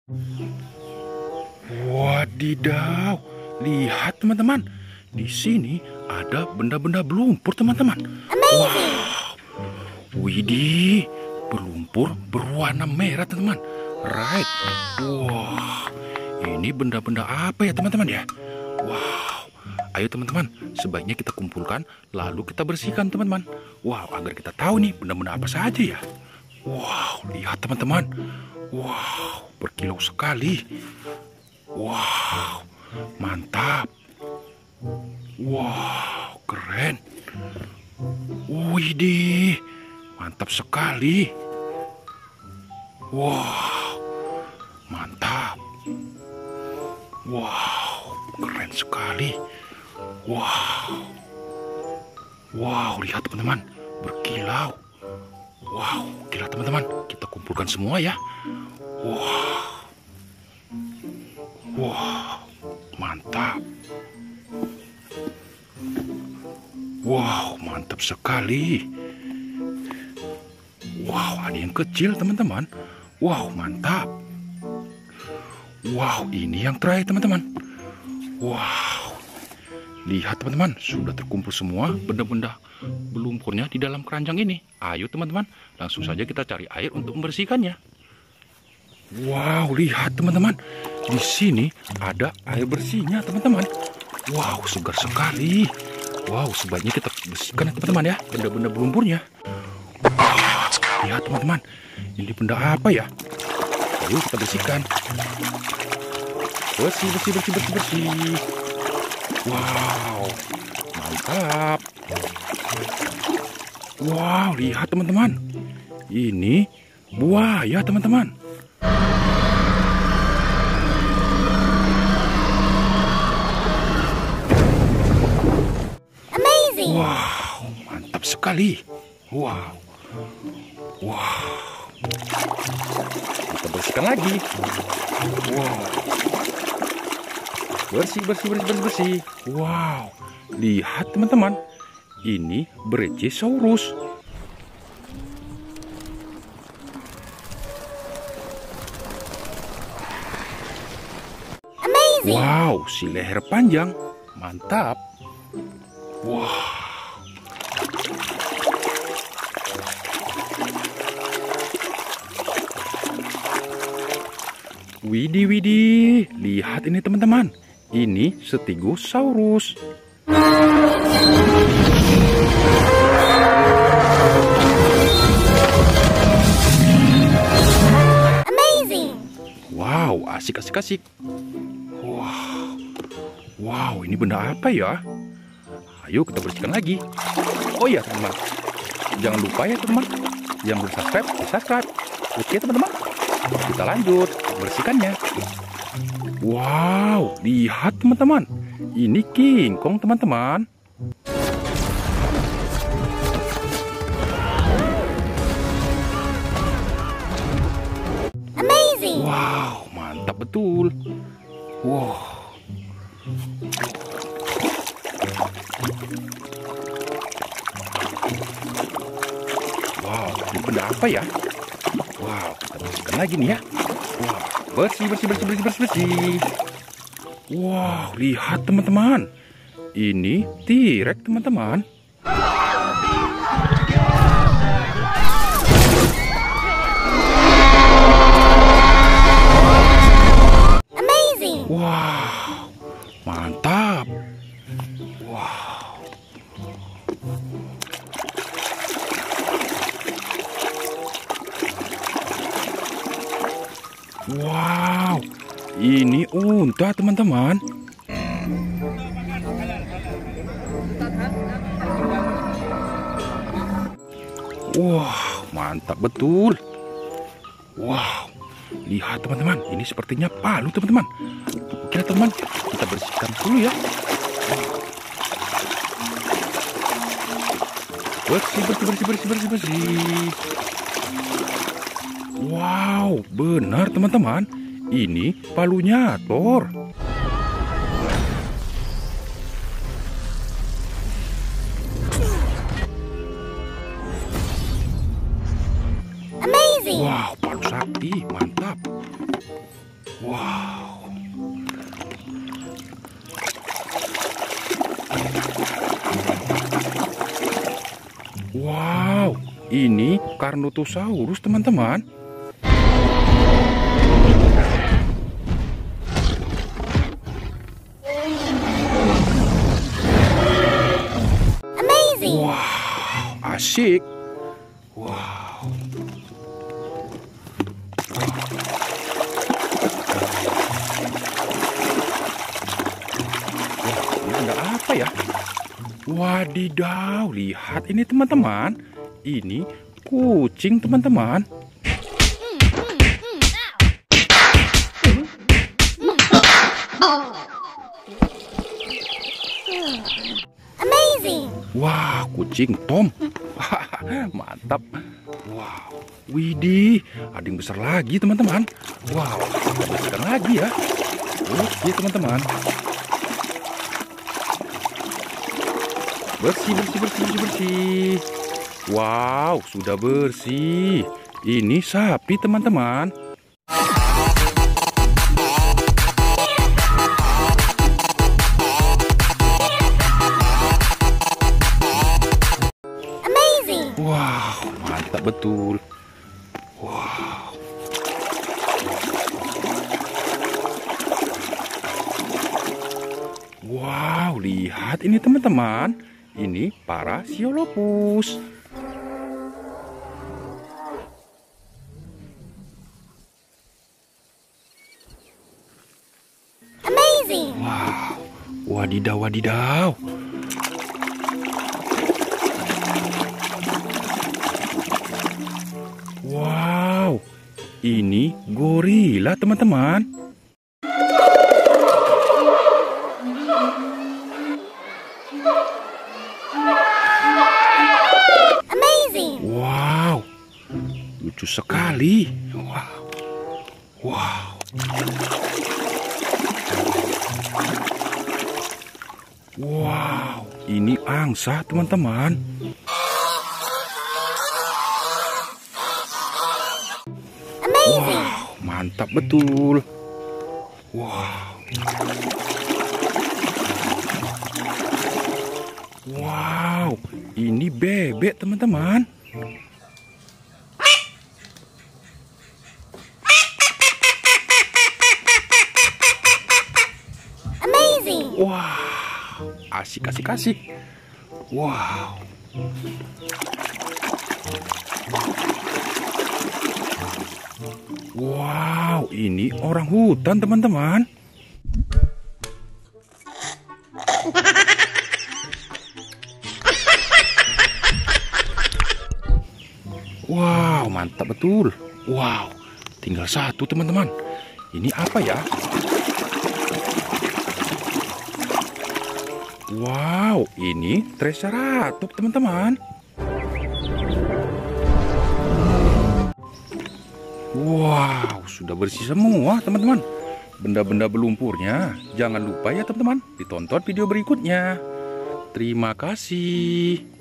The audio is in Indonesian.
Wadidaw, lihat teman-teman. Di sini ada benda-benda berlumpur teman-teman. Wow, widih, berlumpur berwarna merah teman-teman. Right, wah, ini benda-benda apa ya teman-teman ya? Wow, ayo teman-teman, sebaiknya kita kumpulkan lalu kita bersihkan teman-teman. Wow, agar kita tahu nih benda-benda apa saja ya. Wow, lihat teman-teman. Wow, berkilau sekali. Wow, mantap. Wow, keren. Widih, mantap sekali. Wow, mantap. Wow, keren sekali. Wow. Wow, lihat teman-teman, berkilau. Wow, gila teman-teman, kita kumpulkan semua ya. Wow. Wow, mantap. Wow, mantap sekali. Wow, ada yang kecil teman-teman. Wow, mantap. Wow, ini yang terakhir teman-teman. Wow, lihat teman-teman, sudah terkumpul semua benda-benda berlumpurnya di dalam keranjang ini. Ayo teman-teman, langsung saja kita cari air untuk membersihkannya. Wow, lihat teman-teman, di sini ada air bersihnya teman-teman. Wow, segar sekali. Wow, sebaiknya kita bersihkan ya teman-teman ya, benda-benda berlumpurnya. Wow, lihat teman-teman, ini benda apa ya? Ayo kita bersihkan. Bersih, bersih, bersih, bersih, bersih. Wow, mantap. Wow, lihat teman-teman, ini buaya teman-teman. Wow, mantap sekali. Wow. Wow. Kita bersihkan lagi. Wow. Bersih, bersih, bersih, bersih, bersih. Wow. Lihat teman-teman. Ini Brachiosaurus. Wow, si leher panjang. Mantap. Wow. Widih, widih. Lihat ini teman-teman. Ini Stegosaurus. Amazing. Wow, asik, asik, asik. Wow. Wow, ini benda apa ya? Ayo kita bersihkan lagi. Oh iya teman-teman, jangan lupa ya teman-teman, yang belum subscribe, subscribe. Oke teman-teman, kita lanjut bersihkannya. Wow, lihat teman-teman, ini King Kong teman-teman. Amazing. Wow, mantap betul. Wow. Wow, ini benda apa ya? Wow, kita bersihkan lagi nih ya. Wow, bersih, bersih, bersih, bersih, bersih, bersih. Wow, lihat teman-teman. Ini T-Rex teman-teman. Amazing. Wow, mantap. Wow. Wow, ini unta teman-teman. Wow, mantap betul. Wow, lihat teman-teman, ini sepertinya palu teman-teman. Oke teman, kita bersihkan dulu ya. Bersih, bersih, bersih, bersih, bersih, bersih. Wow, benar teman-teman. Ini palunya Thor. Amazing. Wow, palu sakti, mantap. Wow. Wow, ini Carnotosaurus, teman-teman. Amazing. Wow, asik. Wow. Ini ada apa ya? Wadidaw, lihat ini teman-teman. Ini kucing, teman-teman. Amazing. Wah, kucing Tom. Mantap. Wow. Widih, ada yang besar lagi, teman-teman. Wow, kita bersihkan lagi ya. Oke, teman-teman. Bersih, bersih, bersih, bersih, bersih. Wow, sudah bersih. Ini sapi, teman-teman. Amazing. Wow, mantap betul. Wow. Wow, lihat ini teman-teman. Ini Parasaurolophus. Amazing. Wow, wadidaw, wadidaw. Wow, ini gorila, teman-teman. Amazing. Wow, lucu sekali. Wow, wow. Wow, ini angsa, teman-teman. Amazing. Wow, mantap betul. Wow. Wow, ini bebek, teman-teman. Amazing. Wow, asik, asik, asik. Wow. Wow, ini orang hutan, teman-teman. Wow, mantap betul. Wow, tinggal satu, teman-teman. Ini apa ya? Wow, ini Triceratops, teman-teman. Wow, sudah bersih semua, teman-teman. Benda-benda belumpurnya. Jangan lupa ya, teman-teman, ditonton video berikutnya. Terima kasih.